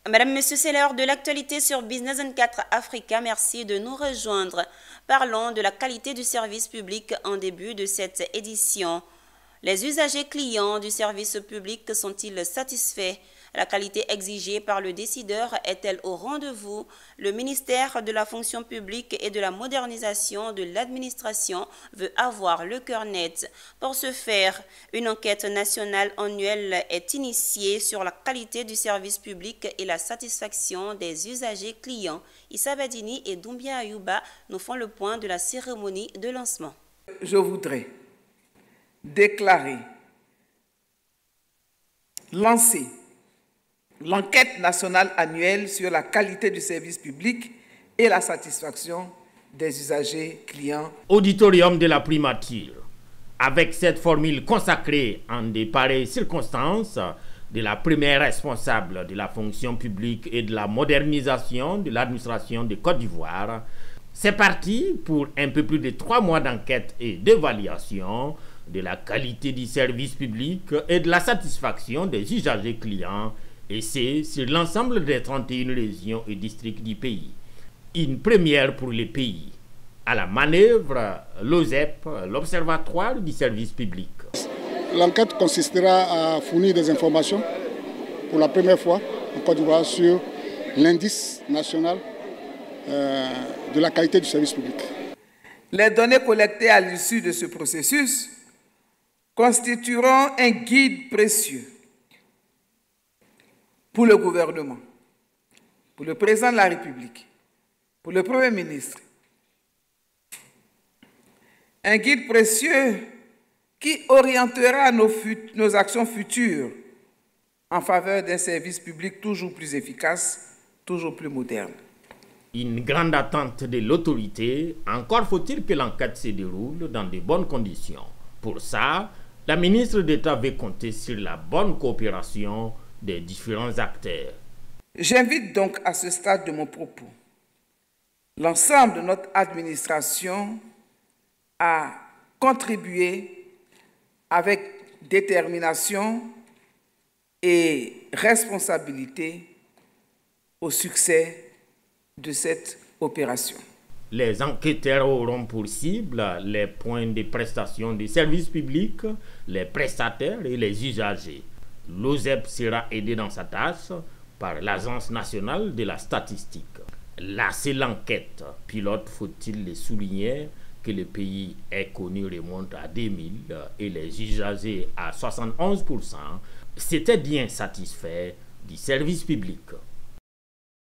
Madame, Monsieur, c'est l'heure de l'actualité sur Business 24 Africa. Merci de nous rejoindre. Parlons de la qualité du service public en début de cette édition. Les usagers clients du service public sont-ils satisfaits? La qualité exigée par le décideur est-elle au rendez-vous? Le ministère de la fonction publique et de la modernisation de l'administration veut avoir le cœur net. Pour ce faire, une enquête nationale annuelle est initiée sur la qualité du service public et la satisfaction des usagers clients. Issa Badini et Doumbia Ayouba nous font le point de la cérémonie de lancement. Je voudrais déclarer, lancer l'enquête nationale annuelle sur la qualité du service public et la satisfaction des usagers clients. Auditorium de la primature. Avec cette formule consacrée en des pareilles circonstances de la première responsable de la fonction publique et de la modernisation de l'administration de Côte d'Ivoire, c'est parti pour un peu plus de 3 mois d'enquête et d'évaluation de la qualité du service public et de la satisfaction des usagers clients, et c'est sur l'ensemble des 31 régions et districts du pays. Une première pour le pays. À la manœuvre, l'OSEP, l'Observatoire du service public. L'enquête consistera à fournir des informations pour la première fois en Côte d'Ivoire sur l'indice national de la qualité du service public. Les données collectées à l'issue de ce processus constitueront un guide précieux pour le gouvernement, pour le président de la République, pour le Premier ministre. Un guide précieux qui orientera nos actions futures en faveur d'un service public toujours plus efficace, toujours plus moderne. Une grande attente de l'autorité, encore faut-il que l'enquête se déroule dans de bonnes conditions. Pour ça, la ministre d'État veut compter sur la bonne coopération des différents acteurs. J'invite donc à ce stade de mon propos l'ensemble de notre administration à contribuer avec détermination et responsabilité au succès de cette opération. Les enquêteurs auront pour cible les points de prestation des services publics, les prestataires et les usagers. L'OSEP sera aidé dans sa tâche par l'Agence nationale de la statistique. Là, c'est l'enquête pilote, faut-il le souligner, que le pays est connu remonte à 2000 et les usagers à 71% s'étaient bien satisfaits du service public.